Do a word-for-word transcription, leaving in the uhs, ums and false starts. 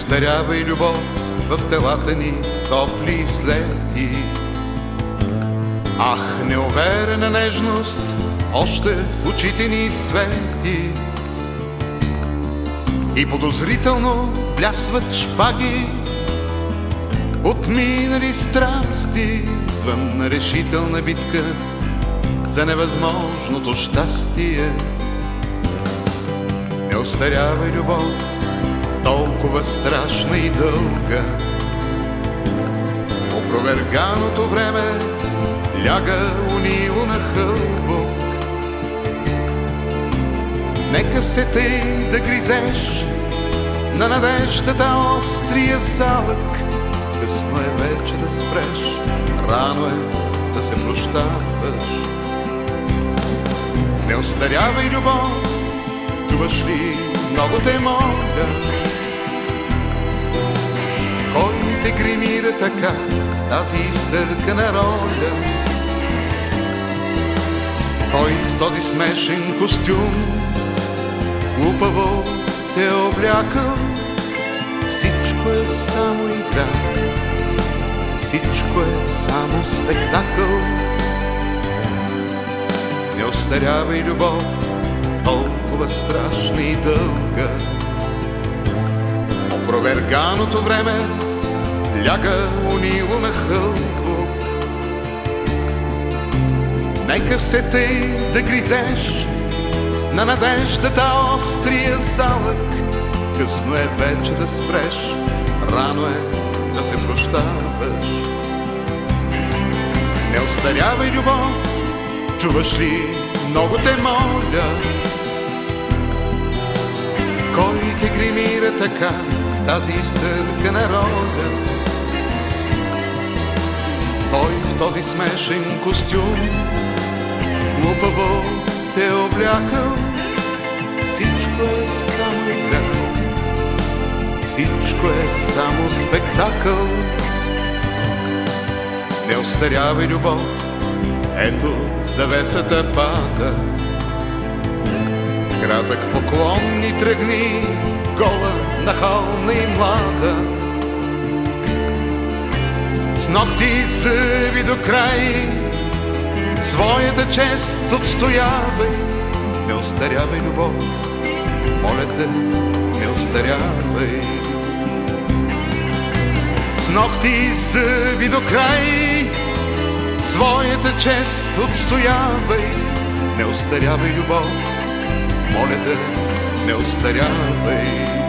остарявай, любов, в телата ни топли следи. Ах, неуверена нежност още в очите ни свети и подозрително блясват шпаги от минали страсти, звън решителна битка за невъзможното щастие. Не остарявай, любов, толкова страшна и дълга. Опроверганото време ляга унило на хълбок. Нека все тъй да гризеш на надеждата острия залък. Късно е вече да спреш, рано е да се прощаваш. Не остарявай, любов, чуваш ли, много те моля. Кой те гримира така в тази изтъркана роля? Кой в този смешен костюм глупаво те е облякал? Всичко е само игра, всичко е само спектакъл. Не остарявай, любов, толкова страшна и дълга. Опроверганото време ляга унило на хълбок. Нека все тъй да гризеш на надеждата острия залък. Късно е вече да спреш, рано е да се прощаваш. Не остарявай, любов, чуваш ли, много те моля. Кой те гримира така в тази изтъркана роля? Кой в този смешен костюм глупаво те е облякал? Всичко е само игра, всичко е само спектакъл. Не остарявай, любов, ето завесата пада. Кратък поклон ни тръгни, гола, нахална и млада. С ногти зъби до край своята чест отстоявай. Не остарявай, любов, моля те, не остарявай. С ногти зъби до край своята чест отстоявай. Не остарявай, любов, моля те, не остарявай.